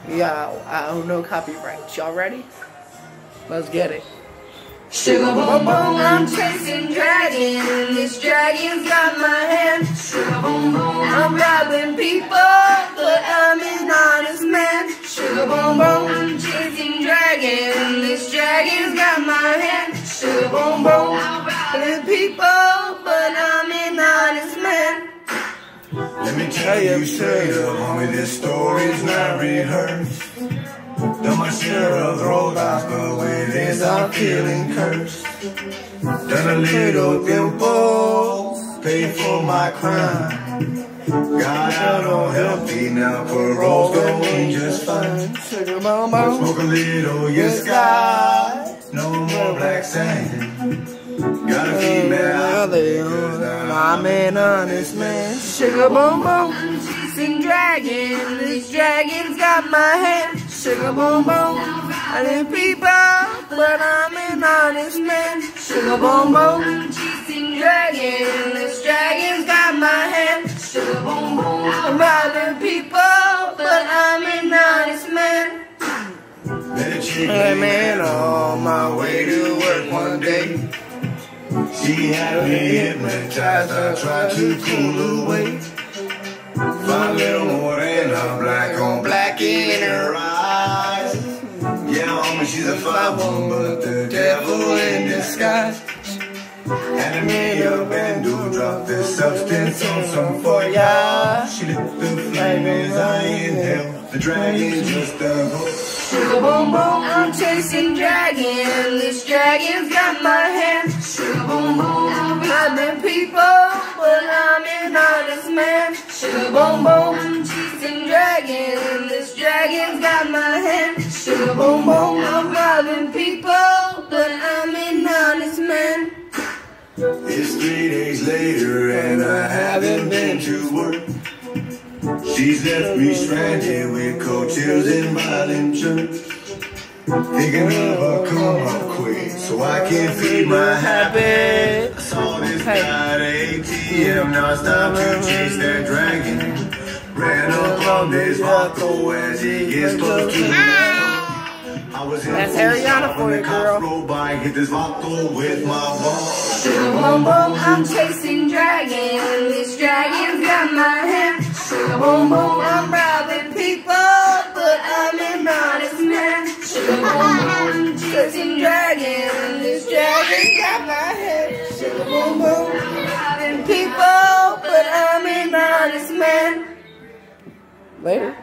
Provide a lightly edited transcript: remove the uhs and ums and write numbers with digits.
Yeah, I don't know copyright. Y'all ready? Let's get it. Sugar boom boom, I'm chasing dragon. This dragon's got my hand. Sugar boom boom, I'm robbing people, but I'm an honest man. Sugar boom boom, I'm chasing dragon. This dragon's got my hand. Sugar boom boom, I'm robbing people, but I'm an honest man. Let me tell you straight up, homie, this story's not rehearsed. Done my share of throwbacks, but with this I'm feeling cursed. Done a little impulse, paid for my crime. Got out on healthy, now parole's going just fine. Sugar boom boom. Smoke a little, yes, God, no more black sand. Got a female, I'm an honest man. Sugar boom boom. I'm chasing dragon. This dragon's got my hand. Sugar boom boom. I need people, but I'm an honest man. Sugar boom boom. I'm chasing dragon. This dragon's got my hand. Sugar boom boom. I'm robbing people, but I'm an honest man. met a chick Hey named man, Anna on my way to work one day. She had me hypnotized, I tried to cool away. Find a little more than a black on black in her eyes. Yeah, homie, she's a fine one, but the devil in disguise. Had me up and do drop this substance on some for ya. She lit the flame as I inhale. The dragon just a ghost. Sugar boom boom, I'm chasing dragon. This dragon's got my hand. Sugar boom boom, I'm robbing people, but I'm an honest man. Sugar boom boom, I'm chasing dragon. This dragon's got my hand. Sugar boom boom, I'm robbing people, but I'm an honest man. It's 3 days later and I haven't been to work. She's left me stranded with coattails and violent jerks. Thinking of her come up quick so I can feed my habit. I saw this guy at ATM, now it's time to chase that dragon. Ran up on this vato as he gets close to me. That's Ariana for you, girl. By, hit this vato with my ball. Sugar boom boom, I'm chasing dragon. This dragon's got my hand. Sugar boom boom, I'm robbing people, but I'm an honest man. Sugar boom boom, I'm chasing dragon. This dragon's got my hand. Sugar boom boom, I'm robbing people, but I'm an honest man. Later.